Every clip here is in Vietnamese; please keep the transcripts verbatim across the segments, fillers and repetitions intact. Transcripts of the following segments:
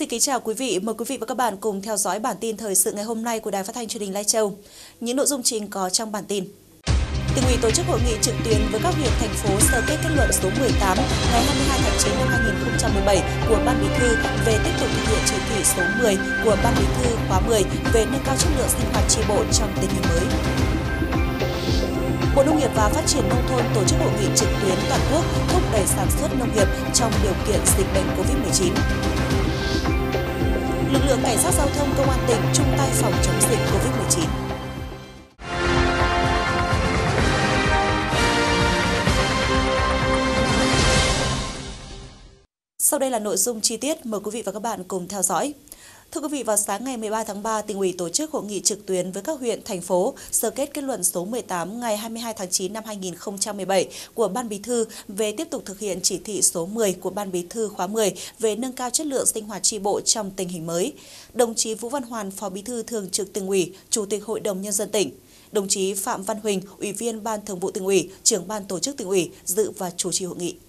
Xin kính chào quý vị, mời quý vị và các bạn cùng theo dõi bản tin thời sự ngày hôm nay của Đài Phát thanh Truyền hình Lai Châu. Những nội dung chính có trong bản tin. Tỉnh ủy tổ chức hội nghị trực tuyến với các huyện, thành phố sơ kết kết luận số mười tám ngày hai mươi hai tháng chín năm hai nghìn không trăm mười bảy của Ban Bí thư về tiếp tục thực hiện chỉ thị số mười của Ban Bí thư khóa mười về nâng cao chất lượng sinh hoạt chi bộ trong tình hình mới. Bộ Nông nghiệp và Phát triển Nông thôn tổ chức hội nghị trực tuyến toàn quốc thúc đẩy sản xuất nông nghiệp trong điều kiện dịch bệnh Covid mười chín. Lực lượng cảnh sát giao thông công an tỉnh chung tay phòng chống dịch Covid mười chín. Sau đây là nội dung chi tiết, mời quý vị và các bạn cùng theo dõi. Thưa quý vị, vào sáng ngày mười ba tháng ba, Tỉnh ủy tổ chức hội nghị trực tuyến với các huyện, thành phố sơ kết kết luận số mười tám ngày hai mươi hai tháng chín năm hai nghìn không trăm mười bảy của Ban Bí thư về tiếp tục thực hiện chỉ thị số mười của Ban Bí thư khóa mười về nâng cao chất lượng sinh hoạt chi bộ trong tình hình mới. Đồng chí Vũ Văn Hoàn, Phó Bí thư Thường trực Tỉnh ủy, Chủ tịch Hội đồng Nhân dân tỉnh. Đồng chí Phạm Văn Huỳnh, Ủy viên Ban Thường vụ Tỉnh ủy, Trưởng Ban Tổ chức Tỉnh ủy dự và chủ trì hội nghị.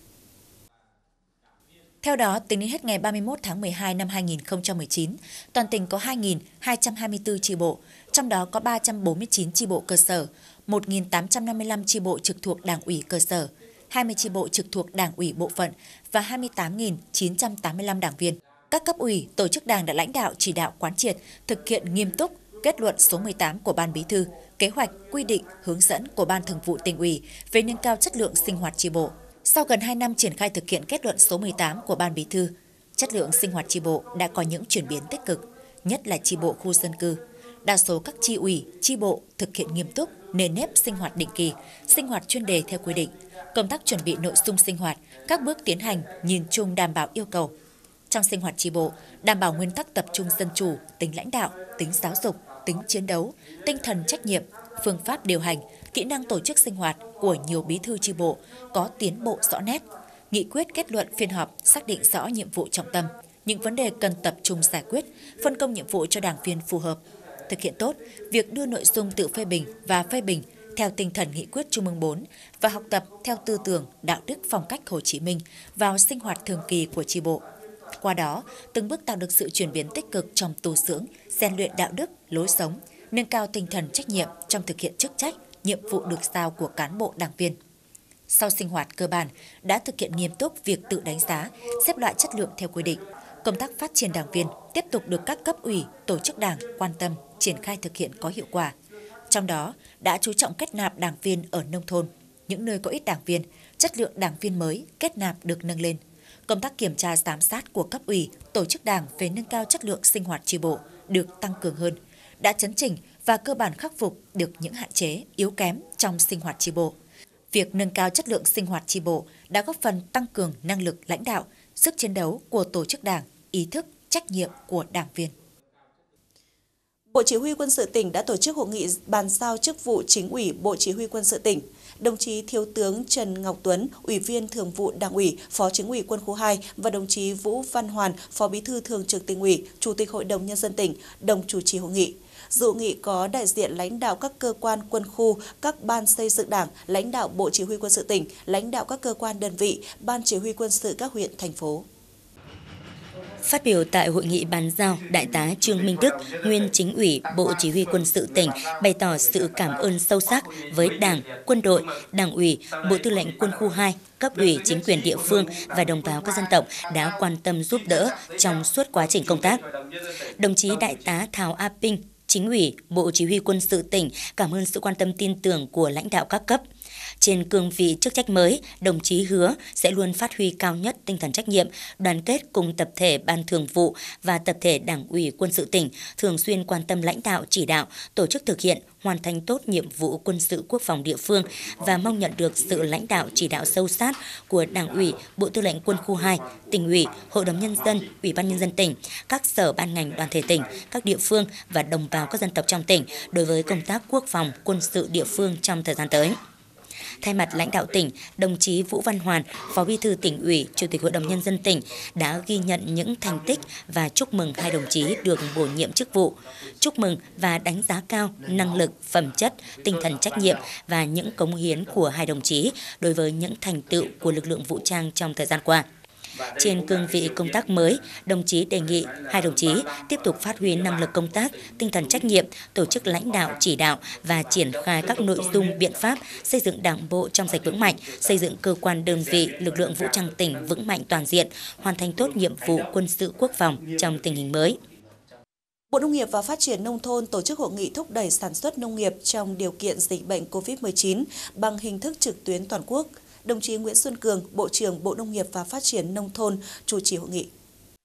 Theo đó, tính đến hết ngày ba mươi mốt tháng mười hai năm hai nghìn không trăm mười chín, toàn tỉnh có hai nghìn hai trăm hai mươi tư chi bộ, trong đó có ba trăm bốn mươi chín chi bộ cơ sở, một nghìn tám trăm năm mươi lăm chi bộ trực thuộc Đảng ủy cơ sở, hai mươi chi bộ trực thuộc Đảng ủy bộ phận và hai mươi tám nghìn chín trăm tám mươi lăm đảng viên. Các cấp ủy, tổ chức Đảng đã lãnh đạo chỉ đạo quán triệt, thực hiện nghiêm túc kết luận số mười tám của Ban Bí thư, kế hoạch, quy định, hướng dẫn của Ban Thường vụ Tỉnh ủy về nâng cao chất lượng sinh hoạt chi bộ. Sau gần hai năm triển khai thực hiện kết luận số mười tám của Ban Bí thư, chất lượng sinh hoạt chi bộ đã có những chuyển biến tích cực, nhất là chi bộ khu dân cư. Đa số các chi ủy, chi bộ thực hiện nghiêm túc, nền nếp sinh hoạt định kỳ, sinh hoạt chuyên đề theo quy định. Công tác chuẩn bị nội dung sinh hoạt, các bước tiến hành nhìn chung đảm bảo yêu cầu. Trong sinh hoạt chi bộ, đảm bảo nguyên tắc tập trung dân chủ, tính lãnh đạo, tính giáo dục, tính chiến đấu, tinh thần trách nhiệm, phương pháp điều hành, kỹ năng tổ chức sinh hoạt của nhiều bí thư chi bộ có tiến bộ rõ nét. Nghị quyết kết luận phiên họp xác định rõ nhiệm vụ trọng tâm, những vấn đề cần tập trung giải quyết, phân công nhiệm vụ cho đảng viên phù hợp. Thực hiện tốt việc đưa nội dung tự phê bình và phê bình theo tinh thần nghị quyết Trung ương bốn và học tập theo tư tưởng, đạo đức phong cách Hồ Chí Minh vào sinh hoạt thường kỳ của chi bộ. Qua đó, từng bước tạo được sự chuyển biến tích cực trong tu dưỡng, rèn luyện đạo đức, lối sống, nâng cao tinh thần trách nhiệm trong thực hiện chức trách, nhiệm vụ được giao của cán bộ đảng viên. Sau sinh hoạt cơ bản, đã thực hiện nghiêm túc việc tự đánh giá, xếp loại chất lượng theo quy định. Công tác phát triển đảng viên tiếp tục được các cấp ủy, tổ chức đảng quan tâm, triển khai thực hiện có hiệu quả. Trong đó, đã chú trọng kết nạp đảng viên ở nông thôn, những nơi có ít đảng viên, chất lượng đảng viên mới kết nạp được nâng lên. Công tác kiểm tra giám sát của cấp ủy, tổ chức đảng về nâng cao chất lượng sinh hoạt chi bộ được tăng cường hơn, đã chấn chỉnh và cơ bản khắc phục được những hạn chế, yếu kém trong sinh hoạt chi bộ. Việc nâng cao chất lượng sinh hoạt chi bộ đã góp phần tăng cường năng lực lãnh đạo, sức chiến đấu của tổ chức đảng, ý thức, trách nhiệm của đảng viên. Bộ Chỉ huy Quân sự tỉnh đã tổ chức hội nghị bàn giao chức vụ Chính ủy Bộ Chỉ huy Quân sự tỉnh. Đồng chí Thiếu tướng Trần Ngọc Tuấn, Ủy viên Thường vụ Đảng ủy, Phó Chính ủy Quân khu hai và đồng chí Vũ Văn Hoàn, Phó Bí thư Thường trực Tỉnh ủy, Chủ tịch Hội đồng Nhân dân tỉnh, đồng chủ trì hội nghị. Dự hội nghị có đại diện lãnh đạo các cơ quan quân khu, các ban xây dựng Đảng, lãnh đạo Bộ Chỉ huy Quân sự tỉnh, lãnh đạo các cơ quan đơn vị, ban chỉ huy quân sự các huyện, thành phố. Phát biểu tại hội nghị bàn giao, Đại tá Trương Minh Đức, nguyên Chính ủy Bộ Chỉ huy Quân sự tỉnh, bày tỏ sự cảm ơn sâu sắc với Đảng, quân đội, Đảng ủy, Bộ Tư lệnh Quân khu hai, cấp ủy chính quyền địa phương và đồng bào các dân tộc đã quan tâm giúp đỡ trong suốt quá trình công tác. Đồng chí Đại tá Thảo A Pinh, Chính ủy Bộ Chỉ huy Quân sự tỉnh cảm ơn sự quan tâm tin tưởng của lãnh đạo các cấp. Trên cương vị chức trách mới, đồng chí hứa sẽ luôn phát huy cao nhất tinh thần trách nhiệm, đoàn kết cùng tập thể Ban Thường vụ và tập thể Đảng ủy Quân sự tỉnh, thường xuyên quan tâm lãnh đạo, chỉ đạo, tổ chức thực hiện, hoàn thành tốt nhiệm vụ quân sự quốc phòng địa phương và mong nhận được sự lãnh đạo chỉ đạo sâu sát của Đảng ủy, Bộ Tư lệnh Quân khu hai, Tỉnh ủy, Hội đồng Nhân dân, Ủy ban Nhân dân tỉnh, các sở ban ngành đoàn thể tỉnh, các địa phương và đồng bào các dân tộc trong tỉnh đối với công tác quốc phòng, quân sự địa phương trong thời gian tới. Thay mặt lãnh đạo tỉnh, đồng chí Vũ Văn Hoàn, Phó Bí thư Tỉnh ủy, Chủ tịch Hội đồng Nhân dân tỉnh đã ghi nhận những thành tích và chúc mừng hai đồng chí được bổ nhiệm chức vụ. Chúc mừng và đánh giá cao năng lực, phẩm chất, tinh thần trách nhiệm và những cống hiến của hai đồng chí đối với những thành tựu của lực lượng vũ trang trong thời gian qua. Trên cương vị công tác mới, đồng chí đề nghị hai đồng chí tiếp tục phát huy năng lực công tác, tinh thần trách nhiệm, tổ chức lãnh đạo, chỉ đạo và triển khai các nội dung biện pháp xây dựng Đảng bộ trong sạch vững mạnh, xây dựng cơ quan đơn vị, lực lượng vũ trang tỉnh vững mạnh toàn diện, hoàn thành tốt nhiệm vụ quân sự quốc phòng trong tình hình mới. Bộ Nông nghiệp và Phát triển Nông thôn tổ chức hội nghị thúc đẩy sản xuất nông nghiệp trong điều kiện dịch bệnh Covid mười chín bằng hình thức trực tuyến toàn quốc. Đồng chí Nguyễn Xuân Cường, Bộ trưởng Bộ Nông nghiệp và Phát triển Nông thôn chủ trì hội nghị.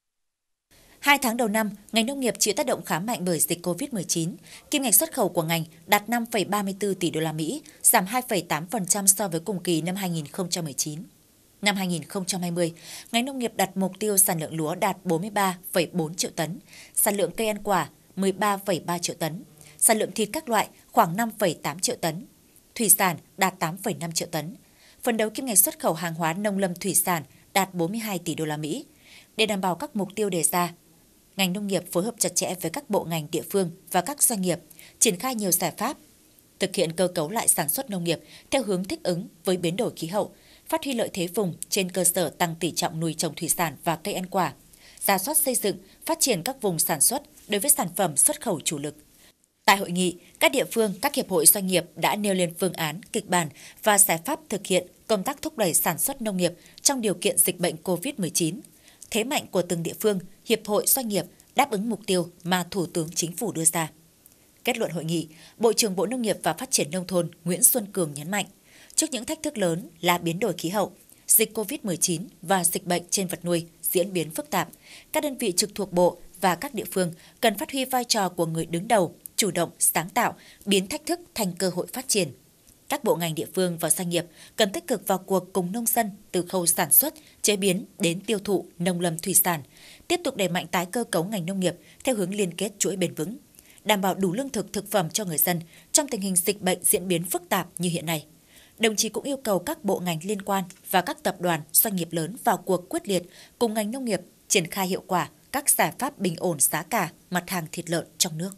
Hai tháng đầu năm, ngành nông nghiệp chịu tác động khá mạnh bởi dịch Covid mười chín. Kim ngạch xuất khẩu của ngành đạt năm phẩy ba mươi tư tỷ đô la Mỹ, giảm hai phẩy tám phần trăm so với cùng kỳ năm hai nghìn không trăm mười chín. Năm hai nghìn không trăm hai mươi, ngành nông nghiệp đặt mục tiêu sản lượng lúa đạt bốn mươi ba phẩy bốn triệu tấn, sản lượng cây ăn quả mười ba phẩy ba triệu tấn, sản lượng thịt các loại khoảng năm phẩy tám triệu tấn, thủy sản đạt tám phẩy năm triệu tấn. Phấn đấu kim ngạch xuất khẩu hàng hóa nông lâm thủy sản đạt bốn mươi hai tỷ đô la Mỹ. Để đảm bảo các mục tiêu đề ra, ngành nông nghiệp phối hợp chặt chẽ với các bộ ngành địa phương và các doanh nghiệp, triển khai nhiều giải pháp, thực hiện cơ cấu lại sản xuất nông nghiệp theo hướng thích ứng với biến đổi khí hậu, phát huy lợi thế vùng trên cơ sở tăng tỷ trọng nuôi trồng thủy sản và cây ăn quả, rà soát xây dựng, phát triển các vùng sản xuất đối với sản phẩm xuất khẩu chủ lực. Tại hội nghị, các địa phương, các hiệp hội doanh nghiệp đã nêu lên phương án, kịch bản và giải pháp thực hiện công tác thúc đẩy sản xuất nông nghiệp trong điều kiện dịch bệnh Covid mười chín. Thế mạnh của từng địa phương, hiệp hội doanh nghiệp đáp ứng mục tiêu mà Thủ tướng Chính phủ đưa ra. Kết luận hội nghị, Bộ trưởng Bộ Nông nghiệp và Phát triển Nông thôn Nguyễn Xuân Cường nhấn mạnh, trước những thách thức lớn là biến đổi khí hậu, dịch Covid mười chín và dịch bệnh trên vật nuôi diễn biến phức tạp, các đơn vị trực thuộc Bộ và các địa phương cần phát huy vai trò của người đứng đầu, chủ động, sáng tạo, biến thách thức thành cơ hội phát triển. Các bộ ngành địa phương và doanh nghiệp cần tích cực vào cuộc cùng nông dân từ khâu sản xuất, chế biến đến tiêu thụ nông lâm thủy sản, tiếp tục đẩy mạnh tái cơ cấu ngành nông nghiệp theo hướng liên kết chuỗi bền vững, đảm bảo đủ lương thực thực phẩm cho người dân trong tình hình dịch bệnh diễn biến phức tạp như hiện nay. Đồng chí cũng yêu cầu các bộ ngành liên quan và các tập đoàn, doanh nghiệp lớn vào cuộc quyết liệt cùng ngành nông nghiệp triển khai hiệu quả các giải pháp bình ổn giá cả mặt hàng thịt lợn trong nước.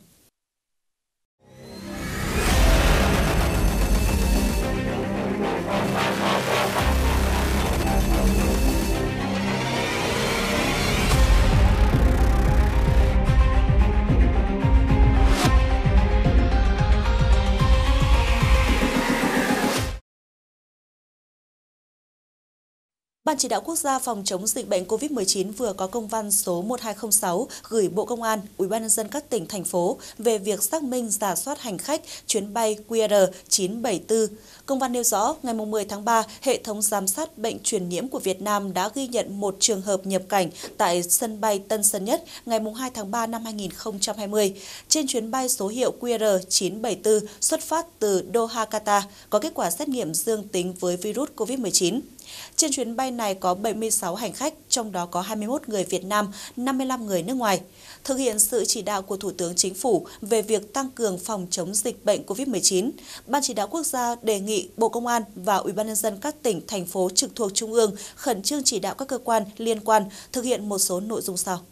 Ban Chỉ đạo Quốc gia phòng chống dịch bệnh Covid mười chín vừa có công văn số một hai không sáu gửi Bộ Công an, Ủy ban nhân dân các tỉnh, thành phố về việc xác minh rà soát hành khách chuyến bay Q R chín bảy tư. Công văn nêu rõ, ngày mười tháng ba, hệ thống giám sát bệnh truyền nhiễm của Việt Nam đã ghi nhận một trường hợp nhập cảnh tại sân bay Tân Sơn Nhất ngày hai tháng ba năm hai nghìn không trăm hai mươi. Trên chuyến bay số hiệu Q R chín bảy tư xuất phát từ Doha, Qatar, có kết quả xét nghiệm dương tính với virus Covid mười chín. Trên chuyến bay này có bảy mươi sáu hành khách, trong đó có hai mươi mốt người Việt Nam, năm mươi lăm người nước ngoài. Thực hiện sự chỉ đạo của Thủ tướng Chính phủ về việc tăng cường phòng chống dịch bệnh Covid mười chín, Ban Chỉ đạo Quốc gia đề nghị Bộ Công an và Ủy ban nhân dân các tỉnh, thành phố trực thuộc Trung ương khẩn trương chỉ đạo các cơ quan liên quan thực hiện một số nội dung sau.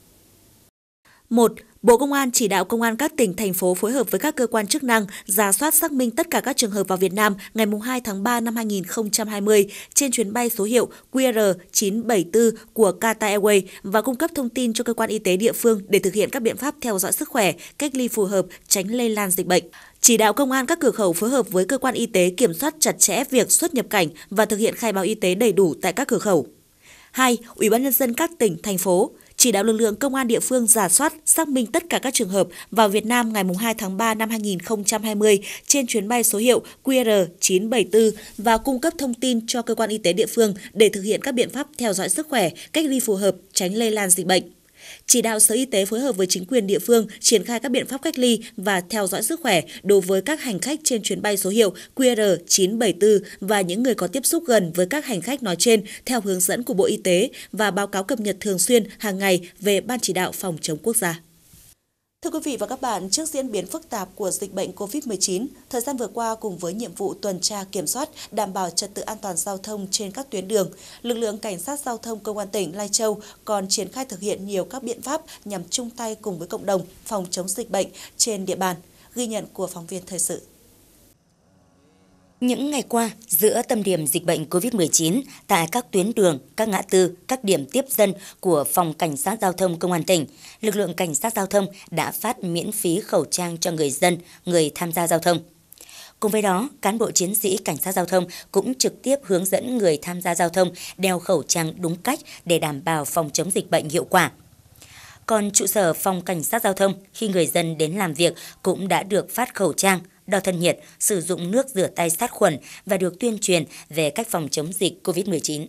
một. Bộ Công an chỉ đạo công an các tỉnh, thành phố phối hợp với các cơ quan chức năng rà soát xác minh tất cả các trường hợp vào Việt Nam ngày hai tháng ba năm hai nghìn không trăm hai mươi trên chuyến bay số hiệu Q R chín bảy tư của Qatar Airways và cung cấp thông tin cho cơ quan y tế địa phương để thực hiện các biện pháp theo dõi sức khỏe, cách ly phù hợp, tránh lây lan dịch bệnh. Chỉ đạo công an các cửa khẩu phối hợp với cơ quan y tế kiểm soát chặt chẽ việc xuất nhập cảnh và thực hiện khai báo y tế đầy đủ tại các cửa khẩu. hai. Ủy ban nhân dân các tỉnh, thành phố chỉ đạo lực lượng công an địa phương rà soát, xác minh tất cả các trường hợp vào Việt Nam ngày hai tháng ba năm hai nghìn không trăm hai mươi trên chuyến bay số hiệu Q R chín bảy tư và cung cấp thông tin cho cơ quan y tế địa phương để thực hiện các biện pháp theo dõi sức khỏe, cách ly phù hợp, tránh lây lan dịch bệnh. Chỉ đạo Sở Y tế phối hợp với chính quyền địa phương triển khai các biện pháp cách ly và theo dõi sức khỏe đối với các hành khách trên chuyến bay số hiệu Q R chín bảy tư và những người có tiếp xúc gần với các hành khách nói trên theo hướng dẫn của Bộ Y tế và báo cáo cập nhật thường xuyên hàng ngày về Ban Chỉ đạo phòng chống quốc gia. Thưa quý vị và các bạn, trước diễn biến phức tạp của dịch bệnh Covid mười chín, thời gian vừa qua cùng với nhiệm vụ tuần tra kiểm soát, đảm bảo trật tự an toàn giao thông trên các tuyến đường, lực lượng Cảnh sát Giao thông Công an tỉnh Lai Châu còn triển khai thực hiện nhiều các biện pháp nhằm chung tay cùng với cộng đồng phòng chống dịch bệnh trên địa bàn. Ghi nhận của phóng viên thời sự. Những ngày qua, giữa tâm điểm dịch bệnh Covid mười chín, tại các tuyến đường, các ngã tư, các điểm tiếp dân của Phòng Cảnh sát Giao thông Công an tỉnh, lực lượng Cảnh sát Giao thông đã phát miễn phí khẩu trang cho người dân, người tham gia giao thông. Cùng với đó, cán bộ chiến sĩ Cảnh sát Giao thông cũng trực tiếp hướng dẫn người tham gia giao thông đeo khẩu trang đúng cách để đảm bảo phòng chống dịch bệnh hiệu quả. Còn trụ sở Phòng Cảnh sát Giao thông, khi người dân đến làm việc cũng đã được phát khẩu trang, đo thân nhiệt, sử dụng nước rửa tay sát khuẩn và được tuyên truyền về cách phòng chống dịch Covid mười chín.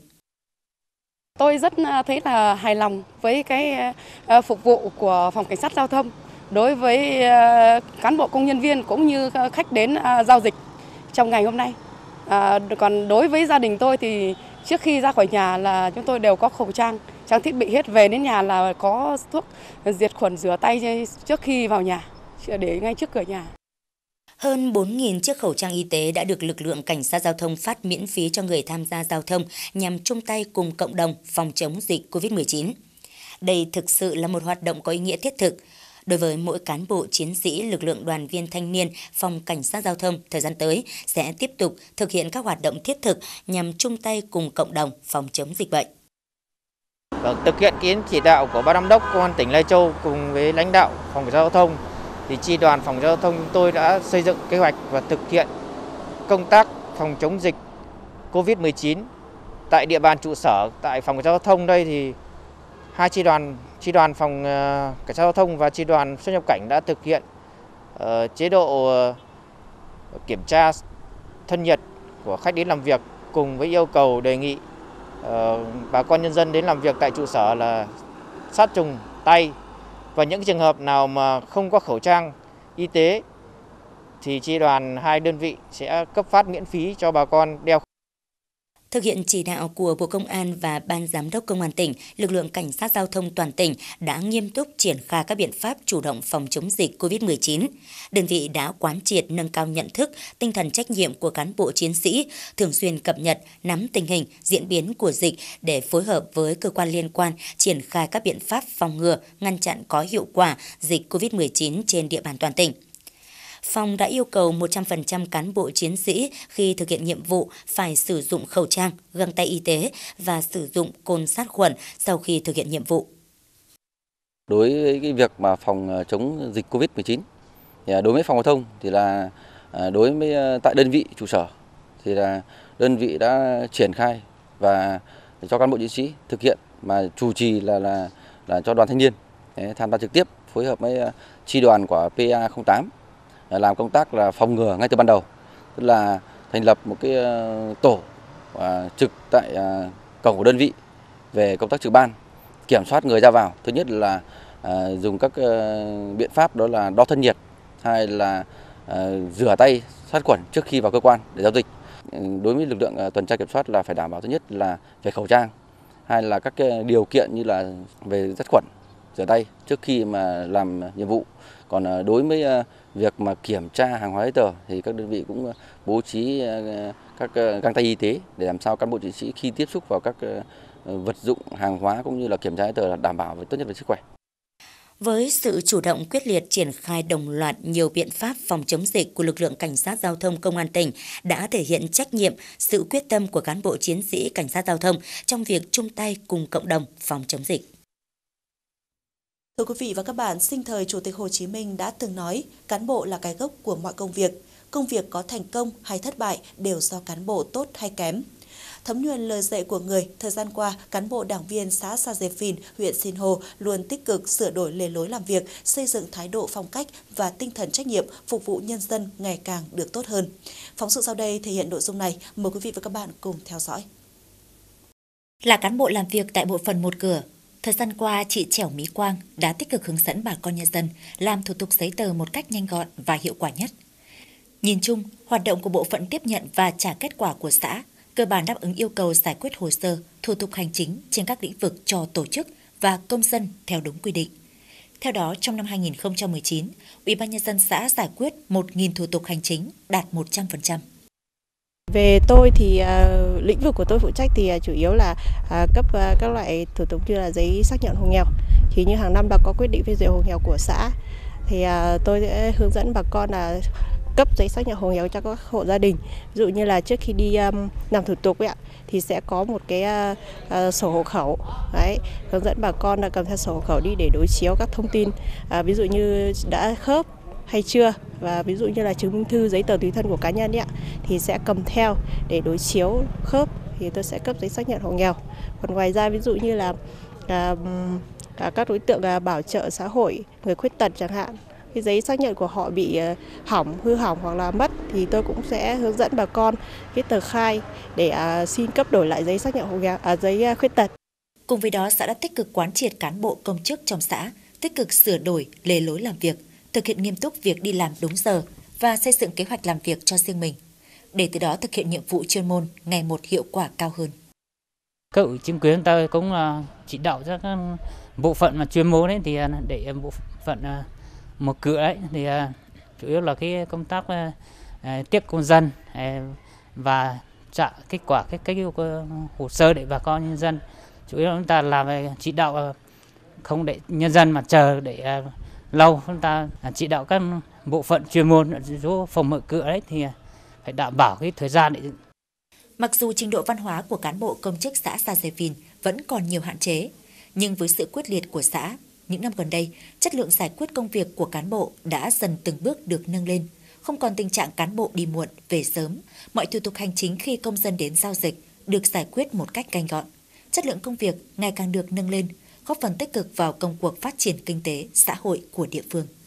Tôi rất thấy là hài lòng với cái phục vụ của Phòng Cảnh sát Giao thông đối với cán bộ công nhân viên cũng như khách đến giao dịch trong ngày hôm nay. À, còn đối với gia đình tôi thì trước khi ra khỏi nhà là chúng tôi đều có khẩu trang, trang thiết bị hết, về đến nhà là có thuốc diệt khuẩn rửa tay trước khi vào nhà, để ngay trước cửa nhà. Hơn bốn nghìn chiếc khẩu trang y tế đã được lực lượng Cảnh sát Giao thông phát miễn phí cho người tham gia giao thông nhằm chung tay cùng cộng đồng phòng chống dịch Covid mười chín. Đây thực sự là một hoạt động có ý nghĩa thiết thực. Đối với mỗi cán bộ chiến sĩ, lực lượng đoàn viên thanh niên Phòng Cảnh sát Giao thông thời gian tới sẽ tiếp tục thực hiện các hoạt động thiết thực nhằm chung tay cùng cộng đồng phòng chống dịch bệnh. Vâng, thực hiện ý chỉ đạo của Ban Giám đốc Công an tỉnh Lai Châu cùng với lãnh đạo Phòng Cảnh sát Giao thông, thì chi đoàn Phòng Giao thông chúng tôi đã xây dựng kế hoạch và thực hiện công tác phòng chống dịch Covid mười chín tại địa bàn trụ sở. Tại Phòng Cảnh sát Giao thông đây thì hai chi đoàn, chi đoàn Phòng Cảnh sát Giao thông và chi đoàn xuất nhập cảnh đã thực hiện uh, chế độ uh, kiểm tra thân nhiệt của khách đến làm việc, cùng với yêu cầu đề nghị uh, bà con nhân dân đến làm việc tại trụ sở là sát trùng tay. Và những trường hợp nào mà không có khẩu trang y tế thì chi đoàn hai đơn vị sẽ cấp phát miễn phí cho bà con đeo. Thực hiện chỉ đạo của Bộ Công an và Ban Giám đốc Công an tỉnh, lực lượng Cảnh sát Giao thông toàn tỉnh đã nghiêm túc triển khai các biện pháp chủ động phòng chống dịch Covid mười chín. Đơn vị đã quán triệt nâng cao nhận thức, tinh thần trách nhiệm của cán bộ chiến sĩ, thường xuyên cập nhật, nắm tình hình, diễn biến của dịch để phối hợp với cơ quan liên quan triển khai các biện pháp phòng ngừa, ngăn chặn có hiệu quả dịch Covid mười chín trên địa bàn toàn tỉnh. Phòng đã yêu cầu một trăm phần trăm cán bộ chiến sĩ khi thực hiện nhiệm vụ phải sử dụng khẩu trang, găng tay y tế và sử dụng cồn sát khuẩn sau khi thực hiện nhiệm vụ. Đối với cái việc mà phòng chống dịch Covid mười chín, thì đối với Phòng Giao thông thì là đối với tại đơn vị trụ sở thì là đơn vị đã triển khai và cho cán bộ chiến sĩ thực hiện, mà chủ trì là là là cho đoàn thanh niên tham gia trực tiếp phối hợp với chi đoàn của P A không tám. Làm công tác là phòng ngừa ngay từ ban đầu, tức là thành lập một cái tổ và trực tại cổng của đơn vị về công tác trực ban, kiểm soát người ra vào. Thứ nhất là dùng các biện pháp đó là đo thân nhiệt, hai là rửa tay sát khuẩn trước khi vào cơ quan để giao dịch. Đối với lực lượng tuần tra kiểm soát là phải đảm bảo thứ nhất là về khẩu trang, hai là các cái điều kiện như là về sát khuẩn, rửa tay trước khi mà làm nhiệm vụ. Còn đối với việc mà kiểm tra hàng hóa giấy tờ thì các đơn vị cũng bố trí các găng tay y tế để làm sao cán bộ chiến sĩ khi tiếp xúc vào các vật dụng hàng hóa cũng như là kiểm tra giấy tờ là đảm bảo về tốt nhất về sức khỏe. Với sự chủ động quyết liệt triển khai đồng loạt nhiều biện pháp phòng chống dịch của lực lượng Cảnh sát Giao thông Công an tỉnh đã thể hiện trách nhiệm, sự quyết tâm của cán bộ chiến sĩ Cảnh sát Giao thông trong việc chung tay cùng cộng đồng phòng chống dịch. Thưa quý vị và các bạn, sinh thời Chủ tịch Hồ Chí Minh đã từng nói, cán bộ là cái gốc của mọi công việc. Công việc có thành công hay thất bại đều do cán bộ tốt hay kém. Thấm nhuần lời dạy của người, thời gian qua, cán bộ đảng viên xã Sa Dê Phìn, huyện Sinh Hồ luôn tích cực sửa đổi lề lối làm việc, xây dựng thái độ phong cách và tinh thần trách nhiệm phục vụ nhân dân ngày càng được tốt hơn. Phóng sự sau đây thể hiện nội dung này, mời quý vị và các bạn cùng theo dõi. Là cán bộ làm việc tại bộ phận một cửa, thời gian qua, chị Trẻo Mỹ Quang đã tích cực hướng dẫn bà con nhân dân làm thủ tục giấy tờ một cách nhanh gọn và hiệu quả nhất. Nhìn chung, hoạt động của bộ phận tiếp nhận và trả kết quả của xã cơ bản đáp ứng yêu cầu giải quyết hồ sơ, thủ tục hành chính trên các lĩnh vực cho tổ chức và công dân theo đúng quy định. Theo đó, trong năm hai nghìn không trăm mười chín, Ủy ban nhân dân xã giải quyết một nghìn thủ tục hành chính đạt một trăm phần trăm. Về tôi thì uh, lĩnh vực của tôi phụ trách thì uh, chủ yếu là uh, cấp uh, các loại thủ tục như là giấy xác nhận hộ nghèo. Thì như hàng năm đã có quyết định phê duyệt hộ nghèo của xã thì uh, tôi sẽ hướng dẫn bà con là cấp giấy xác nhận hộ nghèo cho các hộ gia đình. Ví dụ như là trước khi đi um, làm thủ tục ấy ạ, thì sẽ có một cái uh, uh, sổ hộ khẩu, đấy, hướng dẫn bà con là cầm theo sổ hộ khẩu đi để đối chiếu các thông tin, uh, ví dụ như đã khớp hay chưa, và ví dụ như là chứng minh thư, giấy tờ tùy thân của cá nhân ấy ạ, thì sẽ cầm theo để đối chiếu khớp thì tôi sẽ cấp giấy xác nhận hộ nghèo. Còn ngoài ra ví dụ như là uh, các đối tượng uh, bảo trợ xã hội, người khuyết tật chẳng hạn, cái giấy xác nhận của họ bị hỏng, hư hỏng hoặc là mất thì tôi cũng sẽ hướng dẫn bà con viết tờ khai để uh, xin cấp đổi lại giấy xác nhận hộ nghèo, à, giấy uh, khuyết tật. Cùng với đó, xã đã tích cực quán triệt cán bộ công chức trong xã, tích cực sửa đổi lề lối làm việc, thực hiện nghiêm túc việc đi làm đúng giờ và xây dựng kế hoạch làm việc cho riêng mình, để từ đó thực hiện nhiệm vụ chuyên môn ngày một hiệu quả cao hơn. Các ủy chính quyền ta cũng uh, chỉ đạo cho các bộ phận mà chuyên môn đấy thì uh, để bộ phận uh, một cửa đấy thì uh, chủ yếu là cái công tác uh, uh, tiếp công dân uh, và trả kết quả cái cái uh, hồ sơ để bà con nhân dân. Chủ yếu là chúng ta làm uh, chỉ đạo uh, không để nhân dân mà chờ để uh, lâu, chúng ta uh, chỉ đạo các bộ phận chuyên môn ở chỗ phòng mở cửa đấy thì uh, phải đảm bảo cái thời gian để. Mặc dù trình độ văn hóa của cán bộ công chức xã Sa Dề Phìn vẫn còn nhiều hạn chế, nhưng với sự quyết liệt của xã, những năm gần đây, chất lượng giải quyết công việc của cán bộ đã dần từng bước được nâng lên. Không còn tình trạng cán bộ đi muộn, về sớm, mọi thủ tục hành chính khi công dân đến giao dịch được giải quyết một cách nhanh gọn. Chất lượng công việc ngày càng được nâng lên, góp phần tích cực vào công cuộc phát triển kinh tế, xã hội của địa phương.